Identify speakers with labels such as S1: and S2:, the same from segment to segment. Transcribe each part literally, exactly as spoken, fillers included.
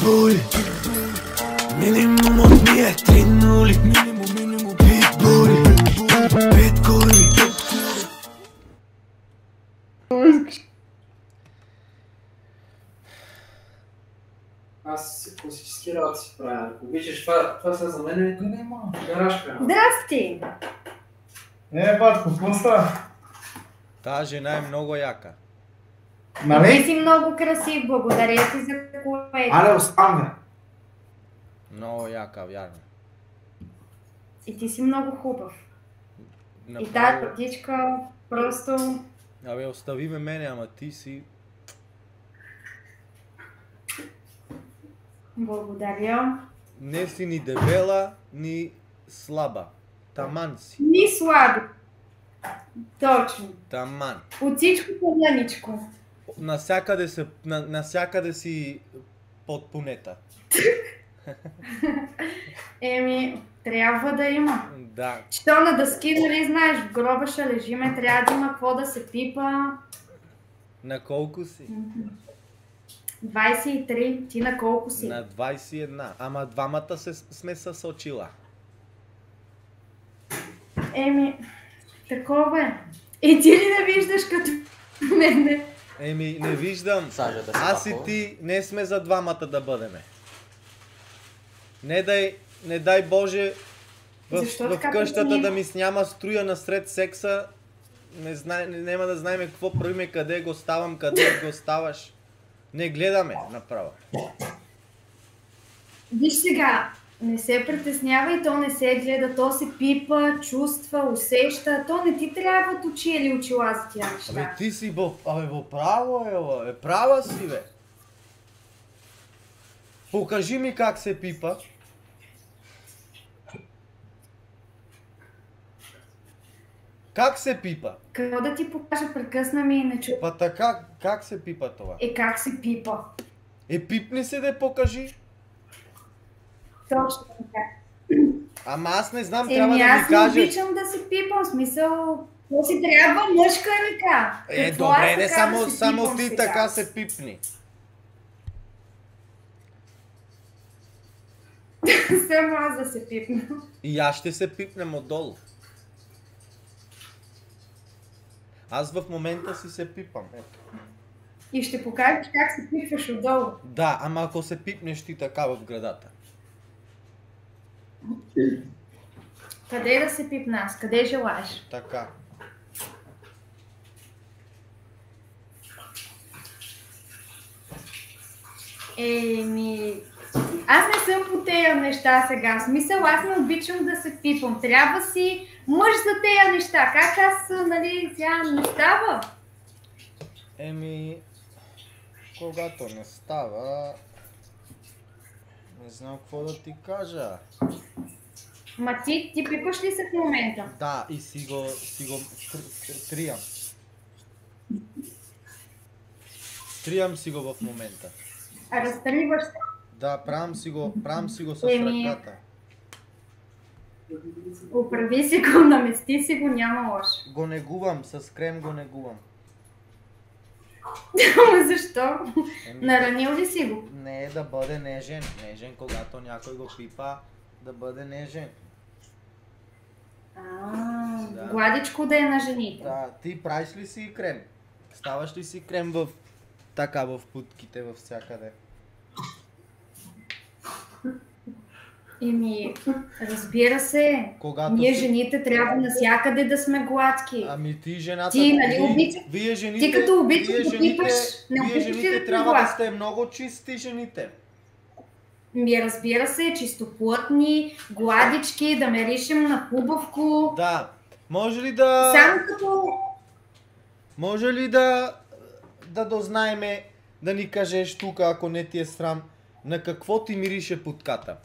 S1: Питбули, минимум от ние три нули. Минимум, минимум, питбули, пет курви.
S2: Аз класически работи си правя. Ако обичаш, това, това са за мен гаражка.
S3: Здрасти!
S4: Е, батко, какво става?
S5: Та жена е много яка.
S3: Ти
S4: Нали?
S3: си много красив, благодаря ти за което.
S4: Але, оставаме.
S5: Много яка, вярно.
S3: И ти си много хубав. И тази
S5: Направо...
S3: птичка просто...
S5: Абе, остави ме мене, ама ти си...
S3: Благодаря.
S5: Не си ни дебела, ни слаба. Таман си.
S3: Ни слаби. Точно.
S5: Таман.
S3: От всичко по-мъничко.
S5: Насякъде, се, на, насякъде си под понета.
S3: Еми, трябва да има.
S5: Да.
S3: Що на дъски, нали знаеш, в гроба ще лежиме, трябва да има какво да се пипа.
S5: На колко си?
S3: двайсет и три, ти на колко си?
S5: На двайсет и една. Ама двамата се, сме се сочила.
S3: Еми, такова е. И ти ли не виждаш като мене?
S5: Еми, не виждам.
S6: Сажа да се
S5: Аз и
S6: пакова.
S5: ти не сме за двамата да бъдеме. Не дай, не дай Боже в,
S3: Защо
S5: в
S3: така
S5: къщата
S3: преценим?
S5: да ми сняма струя насред секса. Не знае, не, няма да знаем какво правиме, къде го ставам, къде го ставаш. Не гледаме направо.
S3: Виж сега, не се притеснявай, то не се гледа, то се пипа, чувства, усеща, то не ти трябва от очи или очила за тия
S5: Абе
S3: неща.
S5: ти си бо, абе бо право е, бе, права си бе. Покажи ми как се пипа. Как се пипа?
S3: Какво да ти покажа, прекъсна ми и не чу.
S5: Па така, как се пипа това?
S3: Е, как се пипа?
S5: Е, пипни се да покажи.
S3: Точно така.
S5: Ама аз не знам, трябва
S3: Еми,
S5: да ми
S3: аз не
S5: кажеш.
S3: обичам да се пипам, в смисъл, то си трябва мъжка ръка.
S5: Е,
S3: Какво
S5: добре,
S3: аз
S5: не
S3: така
S5: само,
S3: да се
S5: само
S3: пипам
S5: ти
S3: сега?
S5: така се пипни.
S3: Само аз да се пипна.
S5: И аз ще се пипнем отдолу. Аз в момента си се пипам. Ето.
S3: И ще покажеш как се пипваш отдолу.
S5: Да, ама ако се пипнеш ти така в градата.
S3: Къде да се пипна аз? Къде желаеш?
S5: Така.
S3: Еми, аз не съм по тея неща сега. В смисъл, аз не обичам да се пипам. Трябва си мъж за тея неща. Как аз, нали, сега не става?
S5: Еми, когато не става, не знам какво да ти кажа.
S3: Ма ти, ти пипаш ли се в момента?
S5: Да, и си го, си го тр- триям. Триям си го в момента.
S3: А разтриваш се?
S5: Да, правам си го, правам си го с
S3: Еми.
S5: ръката.
S3: Оправи си го, намести си го, няма лошо.
S5: Го негувам, с крем го негувам.
S3: Ама защо?
S5: Еми,
S3: Наранил ли си го?
S5: не е да бъде нежен. Нежен, когато някой го пипа, да бъде нежен.
S3: А,
S5: Да.
S3: гладичко да е на жените.
S5: Да, ти правиш ли си крем? Ставаш ли си крем в така в путките, във всякъде?
S3: Еми, разбира се,
S5: Когато
S3: ние
S5: си-
S3: жените трябва навсякъде да сме гладки.
S5: Ами ти жената...
S3: Ти, нали,
S5: вие-
S3: обичаш-
S5: Вие жените...
S3: Ти като обичаш
S5: вие
S3: да
S5: жените,
S3: пипаш, не
S5: вие
S3: обичаш ли
S5: жените
S3: да
S5: трябва да
S3: гладки?
S5: сте много чисти жените.
S3: Ми, разбира се, чистоплътни, гладички, да меришем на хубавко.
S5: Да. Може ли да...
S3: Само като...
S5: Може ли да... Да дознаеме, да ни кажеш тук, ако не ти е срам, на какво ти мирише путката?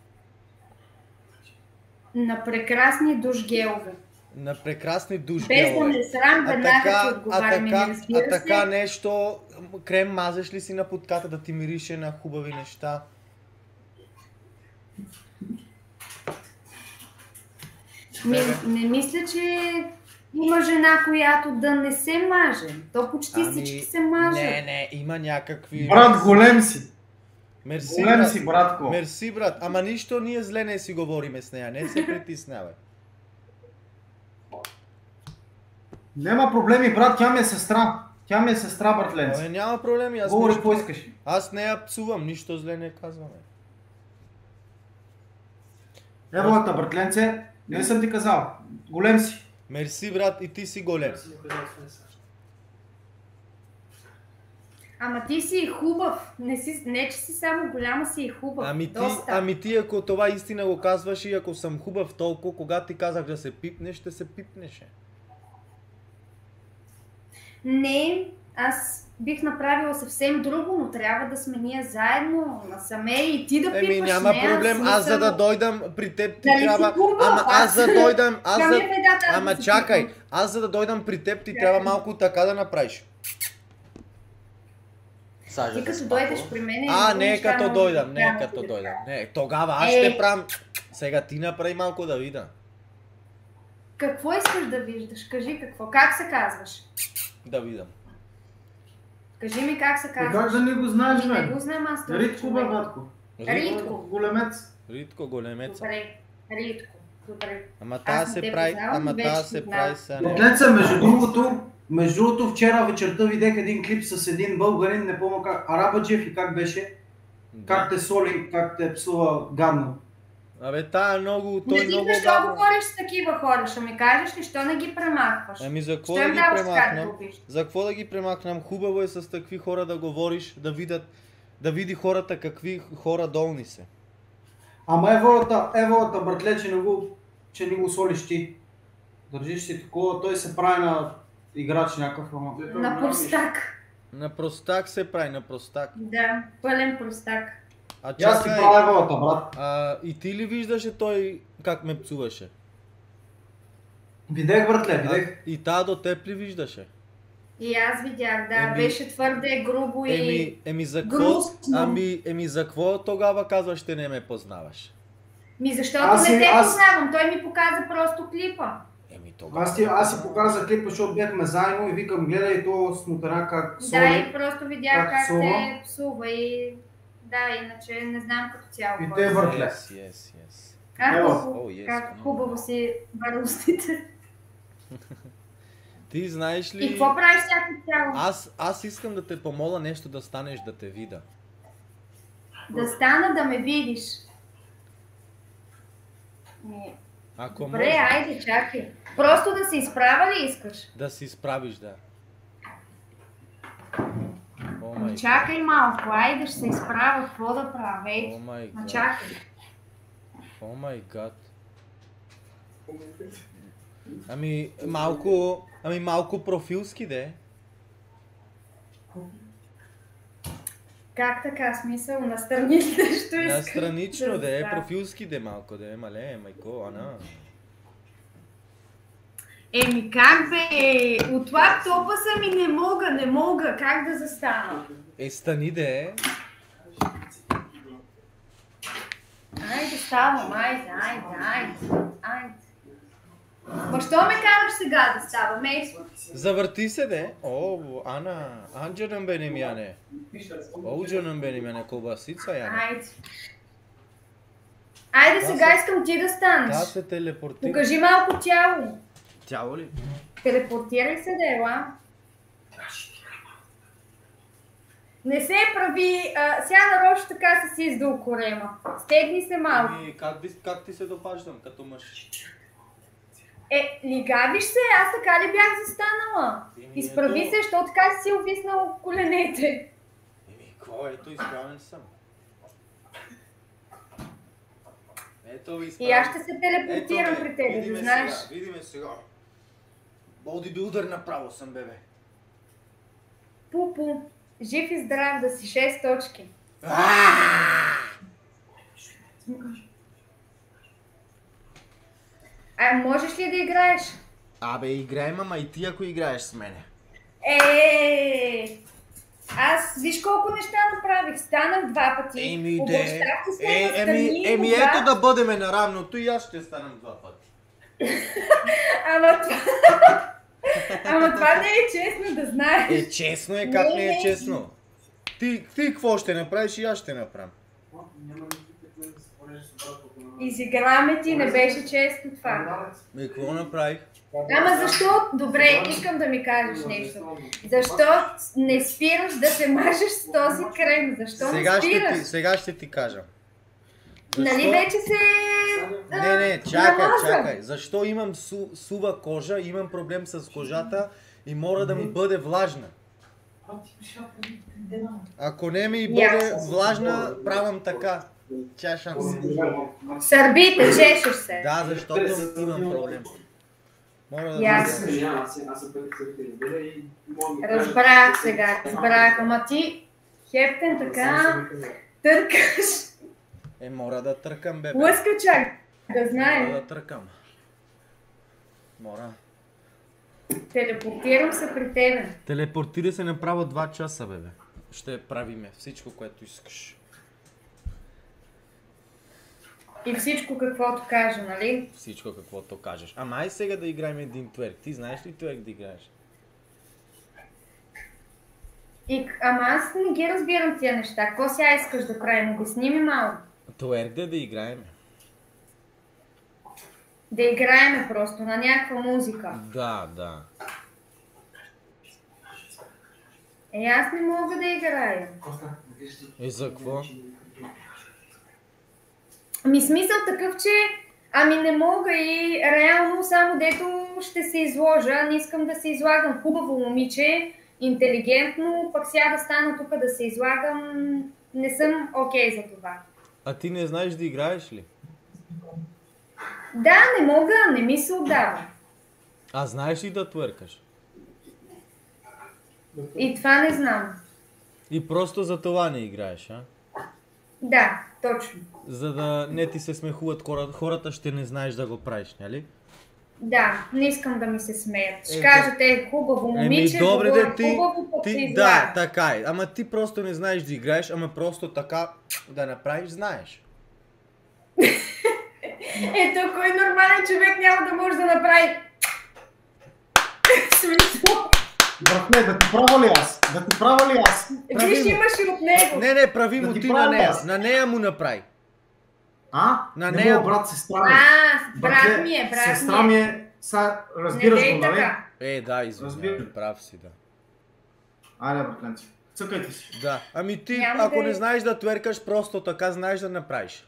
S3: На прекрасни душгелове.
S5: На прекрасни душ
S3: Без да
S5: гелове.
S3: ме срам,
S5: А
S3: веднага
S5: така,
S3: ти
S5: а
S3: отговаряме, ми
S5: така,
S3: разбира
S5: а така
S3: се.
S5: нещо, крем мазеш ли си на путката да ти мирише на хубави неща?
S3: Ми, не мисля, че има жена, която да не се маже. То почти всички се мажат.
S5: Не, не, има някакви...
S4: Брат, голем си.
S5: Мерси,
S4: Голем
S5: брат.
S4: си, братко.
S5: Мерси, брат. Ама нищо ние зле не си говориме с нея. Не се притеснявай.
S4: Нема проблеми, брат, тя ми е сестра. Тя ми е сестра, братленце.
S5: Абе, няма проблеми. Аз,
S4: Говори,
S5: нищо...
S4: какво искаш.
S5: аз нея псувам. Нищо зле не казваме.
S4: Еволата, братленце, не съм ти казал. Голем си.
S5: Мерси, брат. И ти си голем.
S3: Ама ти си хубав. Не, си, не че си само голяма, си и хубав.
S5: Ами ти,
S3: Доста.
S5: ами ти, ако това истина го казваш и ако съм хубав толкова, когато ти казах да се пипнеш, ще се пипнеше.
S3: Не, аз бих направила съвсем друго, но трябва да сме ние заедно, насаме и ти да
S5: Еми
S3: пипаш
S5: няма
S3: нея,
S5: проблем,
S3: смисъл.
S5: аз за да дойдам при теб ти
S3: Дали си
S5: трябва...
S3: хубав?
S5: Ама аз за да дойдам... Аз
S3: Ами,
S5: за...
S3: бе, да, да,
S5: Ама
S3: да си
S5: чакай,
S3: пипам.
S5: аз за да дойдам при теб ти
S3: Чакай.
S5: трябва малко така да направиш.
S3: Ти като дойдеш при мен...
S5: А, не като дойдам, не като дойдам. Не, тогава аз
S3: Е.
S5: ще правя... Сега ти направи малко да видя.
S3: Какво искаш да виждаш? Кажи какво. Как се казваш?
S5: Да видам.
S3: Кажи ми как се
S4: Е,
S3: казваш.
S4: как да не го знаеш,
S3: Ами, не
S4: бе?
S3: го знам аз този
S4: Ритко, бе,
S3: човек.
S4: братко.
S3: Ритко.
S4: Големец.
S5: Ритко големеца.
S3: Добре, Ритко. Добре.
S5: Ама
S3: Аз
S5: тая
S3: не
S5: се
S3: те
S5: прави,
S3: познавам,
S5: ама
S3: вече
S5: тая
S3: те
S5: се
S3: знам.
S5: прави сега. не.
S4: Братленце, между другото, между другото, вчера вечерта видях един клип с един българин, не помня как, Арабаджиев и как беше, как те соли, как те псува гадно.
S5: Абе, тая много, той
S3: Не ти
S5: много
S3: защо
S5: гадно.
S3: говориш с такива хора? Ще ми кажеш ли, що не ги премахваш?
S5: Ами за какво
S3: Що
S5: да
S3: им
S5: ги
S3: даваш така да
S5: премахнем?
S3: убиш?
S5: За какво да ги премахнем? Хубаво е с такви хора да говориш, да видят, да види хората какви хора долни са.
S4: Ама еволата, еволата, братле, че не го, че не го солиш ти. Държиш си такова, той се прави на играч някакъв, ама.
S3: На простак.
S5: На простак се прави, на простак.
S3: Да, пълен простак.
S5: А
S4: И аз си
S5: чакай,
S4: правя еволата, брат.
S5: а, и ти ли виждаше той как ме псуваше?
S4: Видех, братле,
S5: А,
S4: видех.
S5: и тая до теб ли виждаше?
S3: И аз видях, да,
S5: Еми-
S3: беше твърде грубо и...
S5: Еми, еми за какво?
S3: Гнусно.
S5: Ами, еми за какво тогава казваш, че не ме познаваш?
S3: Ми защото
S4: Аз
S3: не
S4: си-
S3: те
S4: аз-
S3: познавам, той ми показа просто клипа.
S5: Еми тогава.
S4: Аз, ти, аз си показах клипа, защото бяхме заедно и викам, гледай то смотана как соли.
S3: Да, и просто видях
S4: как
S3: как
S4: псува.
S3: те псува и... Да, иначе не знам като цяло.
S4: И
S3: кой
S4: те
S3: си.
S4: въртле.
S5: Yes, yes, yes.
S3: Как
S4: Ево.
S3: хубаво,
S5: О, yes.
S3: как хубаво си барустите.
S5: Ти знаеш
S3: И
S5: ли...
S3: какво правиш всяко цяло?
S5: Аз, аз искам да те помоля нещо да станеш да те видя.
S3: Да стана да ме видиш. Ми,
S5: Ако
S3: добре,
S5: може
S3: айде, чакай. Просто да се изправя ли искаш?
S5: да си справиш, да. О май
S3: Чакай малко, айде ще се изправя, какво да правя?
S5: О
S3: Ей,
S5: май
S3: ма
S5: гад.
S3: чакай.
S5: О май гад. Ами малко, ами малко профилски де.
S3: Как така, смисъл, настрани нещо
S5: На
S3: искаш?
S5: странично
S3: да
S5: де,
S3: става.
S5: профилски де малко де, мале, майко, ана.
S3: Еми как бе, от лаптопа съм и не мога, не мога, как да застана?
S5: Е, стани де.
S3: Айде ставам, айде, айде, айде, айде. Ма що ме караш сега да ставам, ей?
S5: Завърти се де. О, Ана, анджанам бенем яне. Оуджанам бенем яне, колбасица яне.
S3: Айде. Айде
S5: Да,
S3: сега
S5: се-
S3: искам ти да станеш.
S5: Та се телепортира.
S3: Покажи малко тяло.
S5: Тяло ли?
S3: Телепортирай се да ела. Не се прави, а, сега нарочно така си си издал корема. Стегни се малко.
S5: Ами, как, ти- как ти се допаждам като мъж?
S3: Е, лигавиш се, аз така ли бях застанала?
S5: Еми,
S3: Изправи
S5: ето.
S3: се, защото така си увиснала в коленете.
S5: Еми, какво? Ето, изправен съм. Ето ви
S3: И аз ще се телепортирам
S5: Ето ме,
S3: при тебе,
S5: види
S3: да
S5: ме
S3: знаеш.
S5: Сега, види ме сега. Бодибилдър направо съм, бебе.
S3: Пупу, жив и здрав да си, шест точки. А можеш ли да играеш?
S5: Абе, играем, ама и ти ако играеш с мене.
S3: Е, аз виж колко неща направих. Станах два пъти.
S5: Еми, де.
S3: Обещах ти се
S5: Е,
S3: настрани,
S5: еми, еми
S3: кога-
S5: ето да бъдеме на равното и аз ще станам два пъти.
S3: Ама това... Ама това не е честно да знаеш.
S5: Е, честно е, как
S3: Не,
S5: не е
S3: не.
S5: честно? Ти, ти какво ще направиш и аз ще направя.
S2: Няма никакъв начин да се понеже с брата.
S3: Изиграме ти, не беше често това.
S5: И какво направих?
S3: Ама защо? Добре, искам да ми кажеш нещо. Защо не спираш да се мажеш с този крем? Защо
S5: Сега
S3: не
S5: ще,
S3: спираш?
S5: ти, сега ще ти кажа.
S3: Нали вече се...
S5: Не, не, чакай,
S3: намаза?
S5: чакай. Защо имам су, сува кожа, имам проблем с кожата и мора да ми бъде влажна. Ако не ми бъде
S3: Ясно.
S5: влажна, правам така. Чашам се.
S3: Сърбите, чешеш се.
S5: Да, защото имам проблем. Мора да
S3: Ясно. Разбрах сега, разбрах. Ама ти, Хептен, така търкаш.
S5: Е, мора да търкам, бебе.
S3: Лъска чак, да
S5: Мора
S3: знаем.
S5: да търкам. Мора.
S3: Телепортирам се при тебе.
S5: Телепортира се направо два часа, бебе. Ще правиме всичко, което искаш.
S3: И всичко каквото кажа, нали?
S5: Всичко каквото кажеш. Ама ай сега да играем един тверк. Ти знаеш ли тверк да играеш?
S3: И, ама аз не ги разбирам тия неща. Какво сега искаш да правим? Обясни ми малко.
S5: Тверк да да играем.
S3: Да играеме просто на някаква музика.
S5: Да, да.
S3: Е, аз не мога да играя.
S5: И за какво?
S3: Ами смисъл такъв, че ами не мога и реално само дето ще се изложа. Не искам да се излагам хубаво момиче, интелигентно, пък сега да стана тук да се излагам. Не съм окей okay за това.
S5: А ти не знаеш да играеш ли?
S3: Да, не мога, не ми се отдава.
S5: А знаеш ли да тверкаш?
S3: И това не знам.
S5: И просто за това не играеш, а?
S3: Да, точно.
S5: За да не ти се смехуват хората, хората ще не знаеш да го правиш, нали?
S3: Да, не искам да ми се смеят. Ще
S5: Е,
S3: кажете хубаво момиче,
S5: Еми, добре,
S3: говори
S5: да ти,
S3: хубаво, пък се
S5: ти
S3: излага.
S5: да, така е. Ама ти просто не знаеш да играеш, ама просто така да направиш, знаеш.
S3: Ето, кой нормален човек няма да може да направи смисъл.
S4: Братле, да ти правя ли аз? Да ти правя ли аз?
S3: Виж, имаш и от него.
S5: Не, не, прави
S4: Да
S5: му
S4: ти
S5: ти на
S4: правя
S5: нея.
S4: аз.
S5: На нея му направи.
S4: А?
S5: На
S4: не
S5: нея-
S4: мога, брат, сестра ми.
S3: А, брат
S4: Братле,
S3: ми е, брат
S4: Сестра
S3: ми
S4: ми
S3: е.
S4: е, са,
S3: Не
S4: разбираш
S3: дей
S4: го, нали?
S3: така.
S5: Е, да, извинявай,
S4: Разбира.
S5: прав си, да.
S4: Айде, братленци, цъкайте си.
S5: Да, ами ти,
S3: Няма
S5: ако
S3: да
S5: не
S3: е.
S5: знаеш да тверкаш, просто така знаеш да направиш.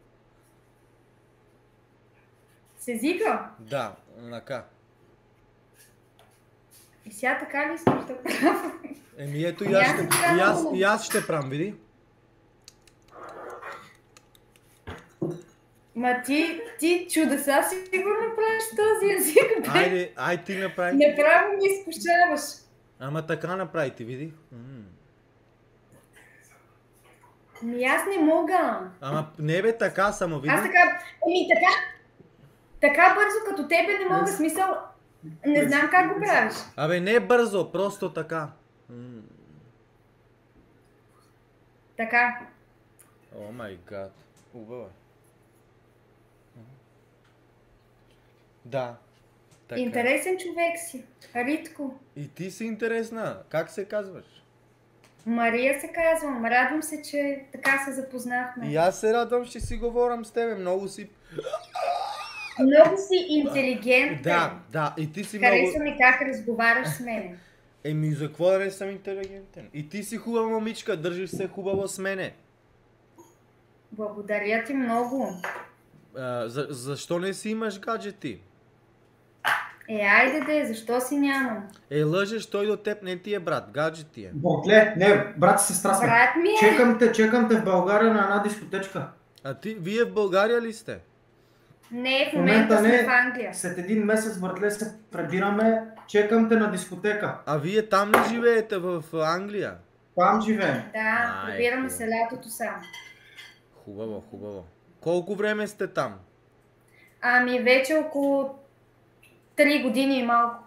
S3: С езика?
S5: Да, нака.
S3: И сега така ли искаш да правя?
S5: Еми ето и
S3: Ами
S5: аз,
S3: аз
S5: ще,
S3: ти правя
S5: и аз,
S3: хубаво.
S5: и аз ще правим, види.
S3: Ма ти, ти чудеса сигурно правиш с този език, бе.
S5: Айде, ай ти направи.
S3: Направо ми изкушаваш.
S5: Ама така направи, ти види. М.
S3: Ми аз не мога.
S5: Ама не бе така, само види.
S3: Аз така, ами така, така бързо като тебе не мога, смисъл, не знам как го правиш.
S5: Абе не бързо, просто така. М.
S3: Така.
S5: О май гад. Хубаво е. Да. Така.
S3: Интересен човек си. Ритко.
S5: И ти си интересна. Как се казваш?
S3: Мария се казвам. Радвам се, че така се запознахме.
S5: И аз се радвам, ще си говорим с тебе. Много си...
S3: Много си интелигентен.
S5: Да, да. И ти си много...
S3: Харесва ми как разговаряш с мене.
S5: Еми, за какво да не съм интелигентен? И ти си хубава момичка, държиш се хубаво с мене.
S3: Благодаря ти много.
S5: А, за, защо не си имаш гаджети?
S3: Е, айде де, защо си нямам?
S5: Е, лъжеш, той до теб не ти е брат, гаджети е.
S4: Братле, не, брат и сестра сме.
S3: Брат ми е.
S4: Чекам те, чекам те в България на една дискотечка.
S5: А ти, вие в България ли сте?
S3: Не, в
S4: В момента
S3: момента сме
S4: не.
S3: в Англия.
S4: След един месец, братле, се пребираме. Чекам те на дискотека.
S5: А вие там ли живеете в Англия?
S4: Там живеем.
S3: Да,
S5: Ай,
S3: прибираме
S5: хубаво.
S3: се лятото само.
S5: Хубаво, хубаво. Колко време сте там?
S3: Ами вече около три години и малко.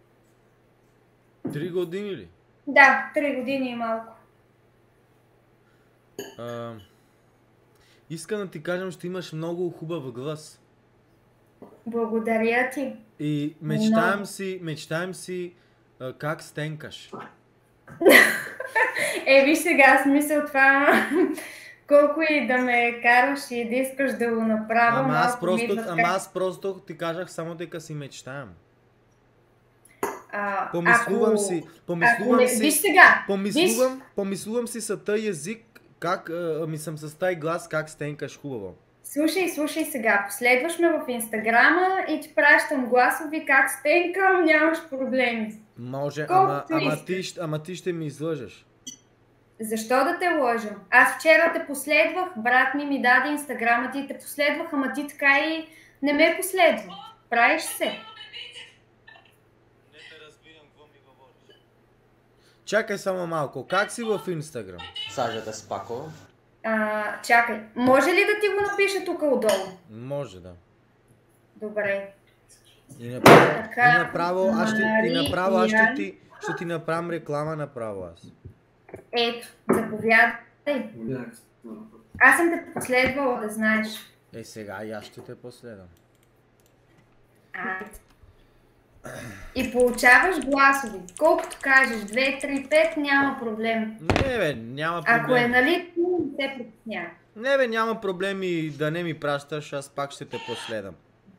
S5: Три години ли?
S3: Да, три години и малко.
S5: А, искам да ти кажем, ще имаш много хубав глас.
S3: Благодаря ти.
S5: И мечтаем
S3: Много.
S5: си, мечтаем си а, как стенкаш.
S3: Е, виж сега, смисъл това... колко и да ме караш и да искаш да го направя,
S5: Ама аз
S3: малко ми
S5: просто,
S3: идват
S5: ама
S3: как-
S5: аз просто ти кажах само дека си мечтаям.
S3: А,
S5: Помислувам
S3: ако-
S5: си,
S3: Ако
S5: помислувам
S3: не,
S5: си,
S3: виж сега,
S5: помислувам, помислувам си са тъй език, как а, ми съм с тъй глас, как стенкаш хубаво.
S3: слушай, слушай сега, последваш ме в Инстаграма и ти пращам гласови как стенкам, нямаш проблеми.
S5: Може,
S3: Колкото
S5: ама, ама,
S3: искаш.
S5: ти, щ- ама ти ще ми излъжеш.
S3: Защо да те лъжа? Аз вчера те последвах, брат ми ми даде Инстаграма, ти те последвах, ама ти така и не ме последва. Правиш се.
S5: Чакай само малко, как си в Инстаграм?
S6: Сажата Спакова.
S3: А, чакай, може ли да ти го напиша тук отдолу?
S5: Може да.
S3: Добре.
S5: И направо,
S3: Така,
S5: и направо, аз ще, и
S3: Мари,
S5: направо, аз ще
S3: Ян.
S5: ти, ще ти направям реклама направо аз.
S3: Ето, заповядай. Аз съм те последвала, да знаеш.
S5: Е, сега и аз ще те последвам.
S3: Айде. И получаваш гласови. Колкото кажеш, две, три, пет, няма проблем.
S5: Не бе, няма
S3: Ако е
S5: проблем.
S3: нали, не се притеснява.
S5: Не бе, няма проблеми да не ми пращаш, аз пак ще те последвам.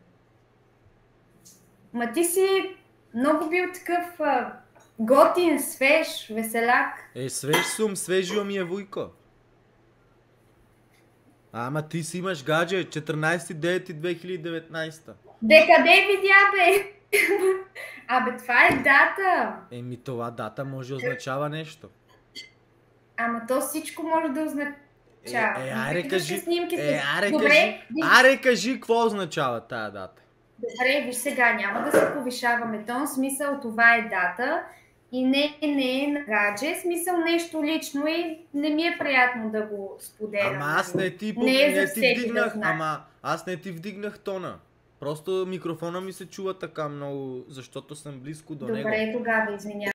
S3: Ма ти си много бил такъв а, готин, свеж, веселяк.
S5: Е, свеж сум, свежио ми е Вуйко. Ама ти си имаш гадже, четиринайсети девети две хиляди и деветнайсета.
S3: Де къде видя, бе? Абе, това е дата.
S5: Еми това дата може да означава нещо.
S3: Ама то всичко може да означава.
S5: Е, е, аре
S3: Виждаш
S5: кажи,
S3: снимки с-
S5: е, аре
S3: Добре,
S5: кажи,
S3: виж-
S5: аре кажи, какво означава тая дата?
S3: Добре, виж сега, няма да се повишаваме тон, смисъл това е дата и не, не е на гадже, смисъл нещо лично и не ми е приятно да го споделям.
S5: Ама аз не ти, по-
S3: Не е
S5: не
S3: за
S5: ти
S3: всеки да
S5: вдигнах,
S3: знае.
S5: ама аз не ти вдигнах тона. Просто микрофона ми се чува така много, защото съм близко до него.
S3: Добре, тогава извинявай.